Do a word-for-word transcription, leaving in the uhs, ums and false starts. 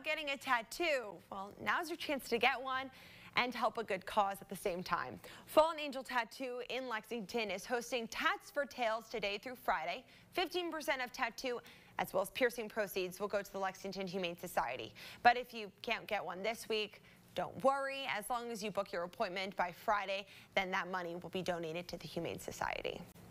getting a tattoo? Well, now's your chance to get one and help a good cause at the same time. Fallen Angel Tattoo in Lexington is hosting Tats for Tails today through Friday. fifteen percent of tattoo as well as piercing proceeds will go to the Lexington Humane Society. But if you can't get one this week, don't worry. As long as you book your appointment by Friday, then that money will be donated to the Humane Society.